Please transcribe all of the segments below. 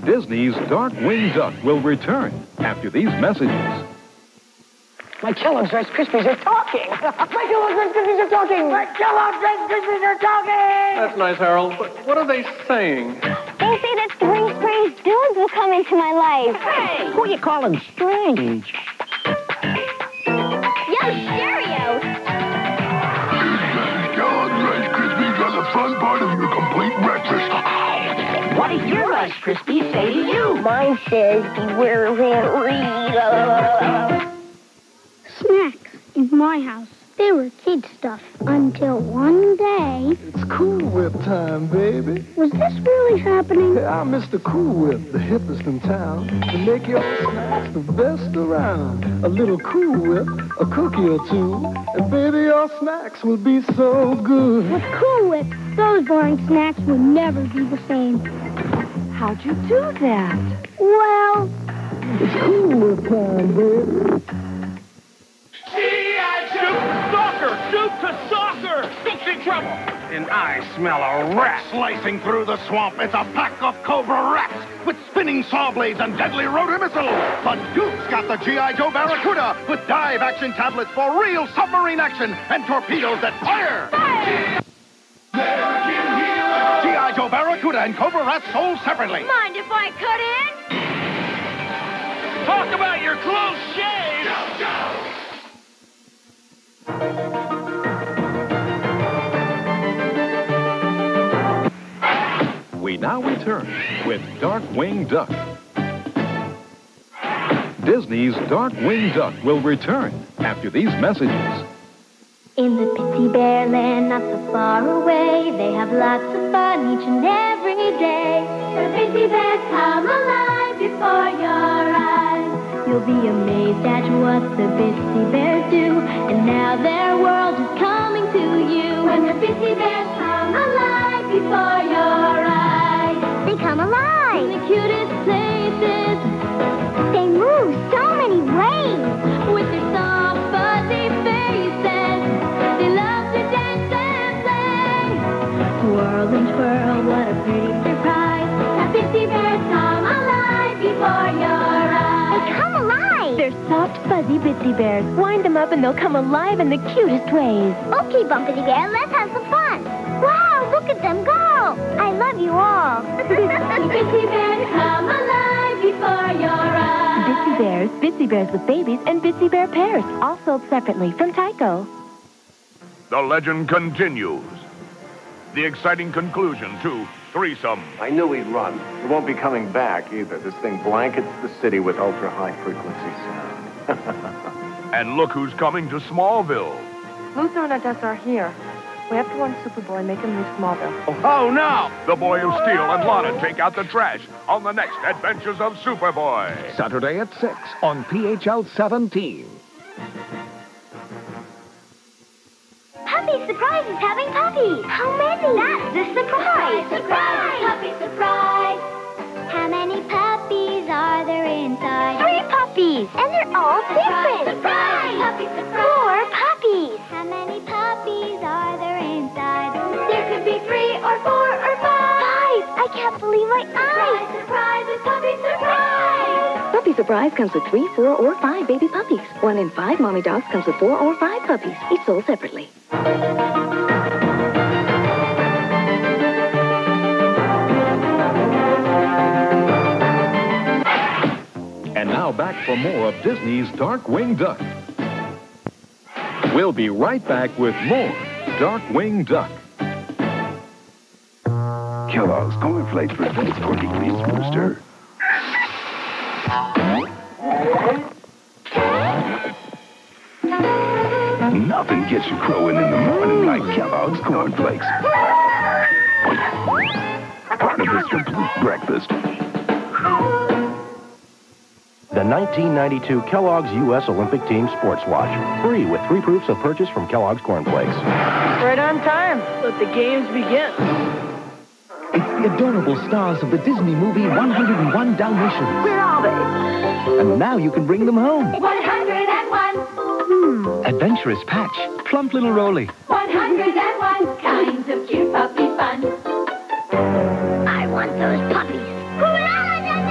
Disney's Darkwing Duck will return after these messages. My Kellogg's Rice Krispies are talking! My Kellogg's Rice Krispies are talking! My Kellogg's Rice Krispies are talking! That's nice, Harold, but what are they saying? They say that three strange dudes will come into my life. Hey! Who are you calling strange? Yo, stereo! Kellogg's Rice Krispies are the fun part of your complete breakfast. What did your Rice Krispies say to you? Mine says, beware of Aunt Rita. Snacks in my house. They were kid stuff until one day... It's Cool Whip time, baby. Was this really happening? I'm Mr. Cool Whip, the hippest in town. To make your snacks the best around. A little Cool Whip, a cookie or two, and baby, your snacks will be so good. With Cool Whip, those boring snacks would never be the same. How'd you do that? Well... It's Cool Whip time, baby. Soccer! Soup to soccer! Soup's in trouble! And I smell a rat slicing through the swamp. It's a pack of Cobra Rats with spinning saw blades and deadly rotor missiles. But Duke's got the G.I. Joe Barracuda with dive action tablets for real submarine action and torpedoes that fire! G.I. Joe Barracuda and Cobra Rat sold separately. Mind if I cut in? Talk about your clothes shaved! We now return with Darkwing Duck. Disney's Darkwing Duck will return after these messages. In the Bitsy Bear land, not so far away, they have lots of fun each and every day. The Bitsy Bears come alive before your eyes. You'll be amazed at what the Bitsy Bears do, and now their world is coming to you. When the Bitsy Bears come alive before your eyes, they come alive in the cutest places. They move so many ways with their soft, fuzzy faces. They love to dance and play. Whirl and twirl, what a pretty surprise. The Bitsy Bears come alive before your eyes. They come alive. They're soft, fuzzy Bitsy Bears. Wind them up and they'll come alive in the cutest ways. Okay, Bumpity Bear, let's have some fun. Wow, look at them go. I love you all. Bitsy Bears come alive before your eyes. Bitsy Bears, Bitsy Bears with babies, and Bitsy Bear pairs, all sold separately from Tyco. The legend continues. The exciting conclusion to Threesome. I knew he'd run. He won't be coming back either. This thing blankets the city with ultra-high frequency sound. And look who's coming to Smallville. Luther and Odessa are here. We have to warn Superboy and make him leave Smallville. Oh, no! The Boy of Steel and Lana take out the trash on the next Adventures of Superboy. Saturday at 6 on PHL 17. Puppy Surprise is having puppies. How many? That's the surprise. Surprise! Puppy Surprise. How many puppies are there inside? 3 puppies. And they're all different. Surprise! Puppy Surprise. 4 puppies. How many puppies are there inside? There could be 3 or 4 or 5. 5! I can't believe my eyes. Surprise! It's Puppy Surprise. Puppy Surprise comes with 3, 4, or 5 baby puppies. 1 in 5 mommy dogs comes with 4 or 5 puppies, each sold separately. And now back for more of Disney's Darkwing Duck. We'll be right back with more Darkwing Duck. Kellogg's Corn Flakes presents Corky Clean's Rooster. Nothing gets you crowing in the morning like Kellogg's Corn Flakes. Part of this complete breakfast. The 1992 Kellogg's U.S. Olympic Team Sports Watch. Free with 3 proofs of purchase from Kellogg's Corn Flakes. Right on time. Let the games begin. It's the adorable stars of the Disney movie 101 Dalmatians. Where are they? And now you can bring them home. 101. Adventurous Patch, plump little Rolly. 101 kinds of cute puppy fun. I want those puppies. Hurrah!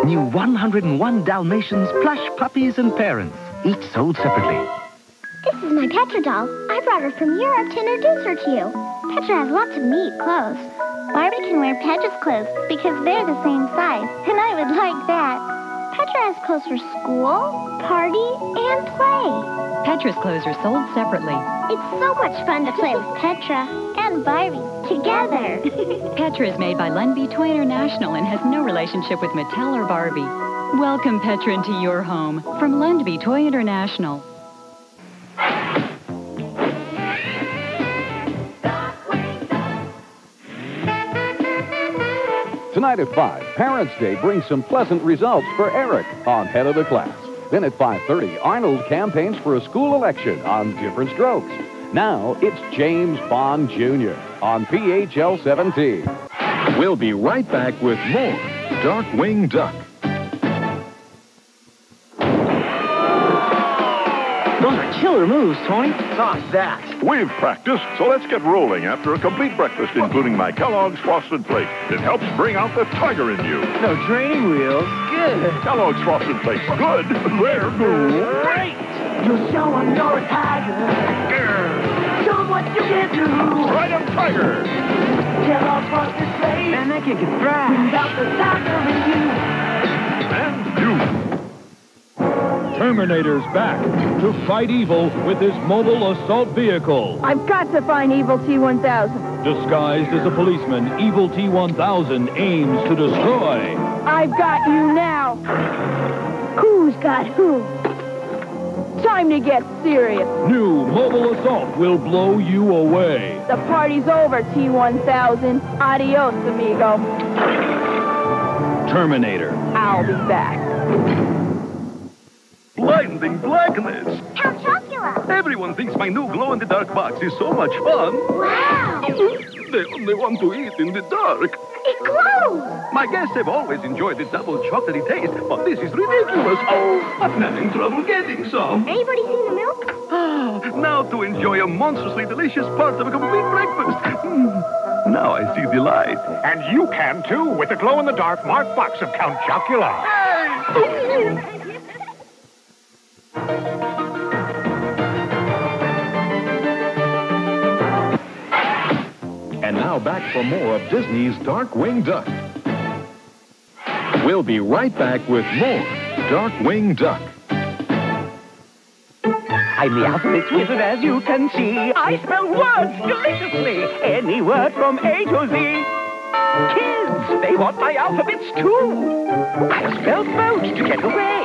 New 101 Dalmatians, Plush puppies and parents. Each sold separately. This is my Petra doll. I brought her from Europe to introduce her to you. Petra has lots of neat clothes. Barbie can wear Petra's clothes because they're the same size, and I would like that. Petra has clothes for school, party, and play. Petra's clothes are sold separately. It's so much fun to play with Petra and Barbie together. Petra is made by Lundby Toy International and has no relationship with Mattel or Barbie. Welcome Petra into your home from Lundby Toy International. Tonight at 5, Parents' Day brings some pleasant results for Eric on Head of the Class. Then at 5:30, Arnold campaigns for a school election on Different Strokes. Now it's James Bond Jr. on PHL 17. We'll be right back with more Darkwing Duck. Those are killer moves, Tony. Stop that. We've practiced, so let's get rolling after a complete breakfast, including my Kellogg's Frosted Flakes. It helps bring out the tiger in you. No training wheels. Good. Kellogg's Frosted Flakes. Good. They're great. You'll show them you're a tiger. Show them what you can do. Ride 'em, tiger. Kellogg's Frosted Flakes. Man, that kid can thrive. Brings out the tiger in you. And you. Terminator's back to fight evil with his mobile assault vehicle. I've got to find Evil T-1000. Disguised as a policeman, Evil T-1000 aims to destroy. I've got you now. Who's got who? Time to get serious. New mobile assault will blow you away. The party's over, T-1000. Adios, amigo. Terminator. I'll be back. Blinding blackness. Count Chocula. Everyone thinks my new glow-in-the-dark box is so much fun. Wow. They only want to eat in the dark. It glows. My guests have always enjoyed the double chocolatey taste, but this is ridiculous. Oh, I'm having trouble getting some. Anybody seen the milk? Now to enjoy a monstrously delicious part of a complete breakfast. Now I see the light. And you can, too, with the glow-in-the-dark marked box of Count Chocula. Hey! And now back for more of Disney's Darkwing Duck. We'll be right back with more Darkwing Duck. I'm the alphabet wizard, as you can see. I spell words deliciously. Any word from A to Z. Kids, they want my alphabets too. I'll spell boat to get away.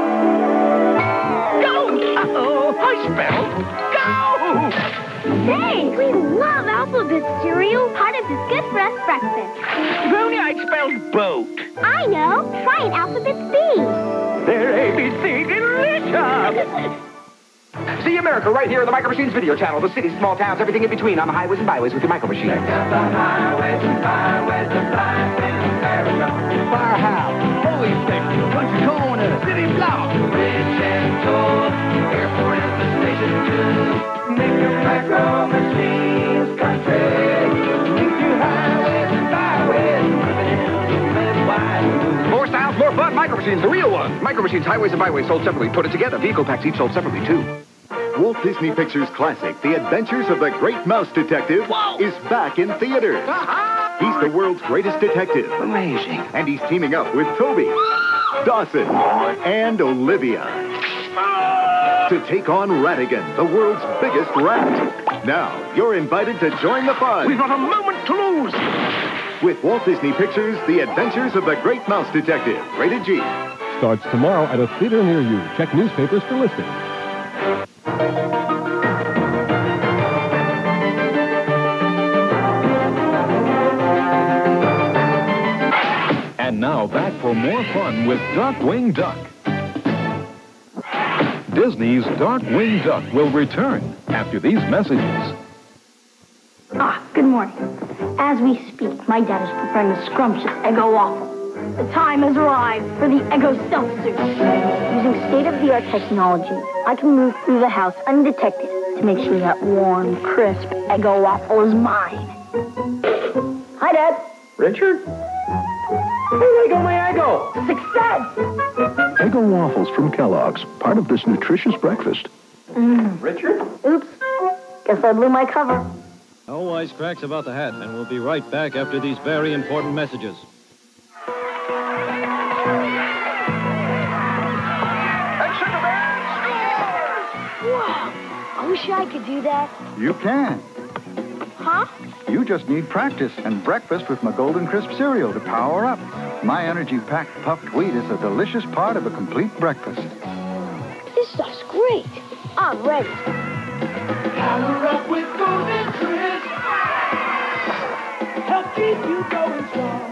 Goat! Uh-oh, I spelled go! Thanks! We love alphabet cereal. Part of this good for us breakfast. If only I'd spelled boat. I know. Try an alphabet B. They're ABC delicious! See America right here on the Micro Machines video channel. The cities, small towns, everything in between on the highways and byways with your Micro Machine. Check out the highways and byways of life in America. Firehouse, police station, country corner, city block. Rich and tall, airport is the station too. Make your Micro Machines country. Make your highways and byways, moving in the Midwest. More styles, more fun. Micro Machines, the real one. Micro Machines, highways and byways sold separately. Put it together. Vehicle packs each sold separately too. Walt Disney Pictures classic, The Adventures of the Great Mouse Detective, is back in theaters. He's the world's greatest detective. Amazing. And he's teaming up with Toby, Dawson, and Olivia to take on Ratigan, the world's biggest rat. Now, you're invited to join the fun. We've not a moment to lose. With Walt Disney Pictures, The Adventures of the Great Mouse Detective, rated G. Starts tomorrow at a theater near you. Check newspapers for listings. And now back for more fun with Darkwing Duck. Disney's Darkwing Duck will return after these messages. Good morning. As we speak, my dad is preparing a scrumptious Eggo waffle. The time has arrived for the Eggo self-suit. Using state-of-the-art technology, I can move through the house undetected to make sure that warm, crisp Eggo waffle is mine. Hi, Dad. Richard? May I go? Success! Eggo waffles from Kellogg's, part of this nutritious breakfast. Richard? Oops. Guess I blew my cover. No wisecracks about the hat, and we'll be right back after these very important messages. Wow. I wish I could do that. You can. Huh? You just need practice and breakfast with my Golden Crisp cereal to power up. My energy-packed puffed wheat is a delicious part of a complete breakfast. This stuff's great. I'm ready. Power up with Golden Crisp. Help keep you going strong.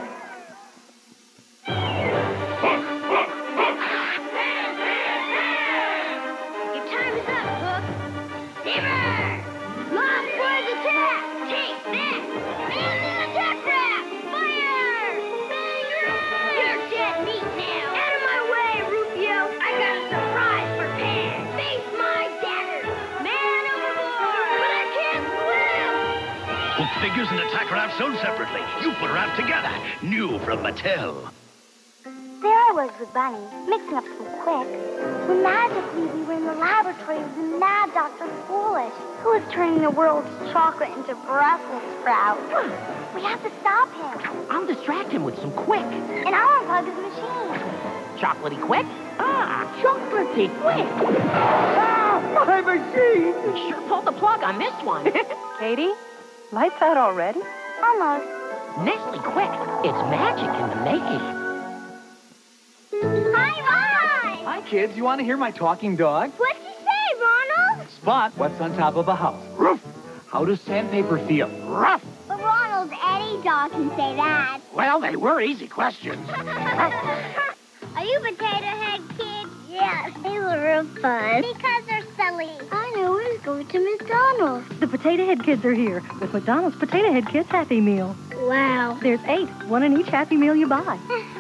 Your time is up, Hook. Zimmer! Lost boys attack! Take that! Man in attack trap! Fire! You're dead meat now! Out of my way, Rufio! I got a surprise for Pan! Face my dagger! Man overboard! But I can't swim! Hook figures and attack raft sold separately. You put her out together. New from Mattel. There I was with Bunny, mixing up some quick. When magically we were in the laboratory with the mad Dr. Foolish, who was turning the world's chocolate into Brussels sprouts. We have to stop him. I'll distract him with some quick. And I'll unplug his machine. Chocolatey quick? Ah, chocolatey quick. Ah, my machine! Sure pulled the plug on this one. Katie, lights out already? Almost. Nestle Quick. It's magic in the making. Hi, Ron! Hi, kids. You want to hear my talking dog? What'd you say, Ronald? Spot, what's on top of a house? Ruff! How does sandpaper feel? Ruff! But Ronald, any dog can say that. Well, they were easy questions. Are you potato head kids? Yes, they were real fun. Because they're silly. I know, we're going to McDonald's. The Potato Head Kids are here with McDonald's Potato Head Kids Happy Meal. Wow. There's 8, one in each Happy Meal you buy.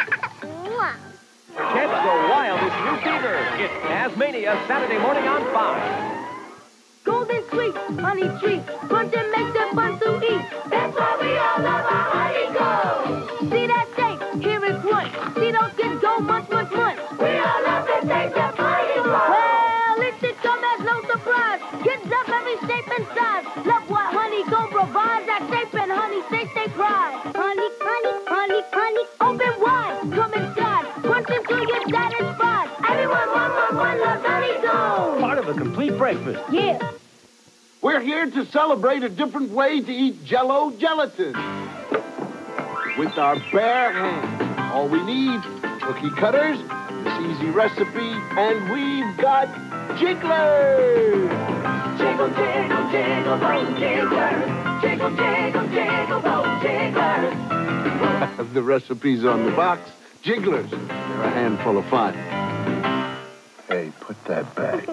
Kids go wild with new fever. It's Tasmania, Saturday morning on 5. Golden sweet, honey treat. Punch and make them fun to eat. That's why we all love our honey gold. See that taste? Hear it crunch. See those kids go munch, munch, munch. We all love the taste of honey gold. Well, it should come as no surprise. Kids of every shape and size. Love what honey gold provides. That shape and honey taste they pride. Honey, honey, honey, honey. Open wide. Come inside. Punch until you're satisfied. Everyone, one loves honey gold. Part of a complete breakfast. Yeah. We're here to celebrate a different way to eat Jell-O gelatin. With our bare hands. All we need, cookie cutters, this easy recipe, and we've got jigglers! Jiggle, jiggle, jiggle, bone jigglers. Jiggle, jiggle, jiggle, bone jigglers. The recipe's on the box. Jigglers, they're a handful of fun. Hey, put that back.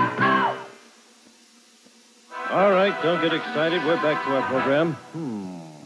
All right, don't get excited. We're back to our program.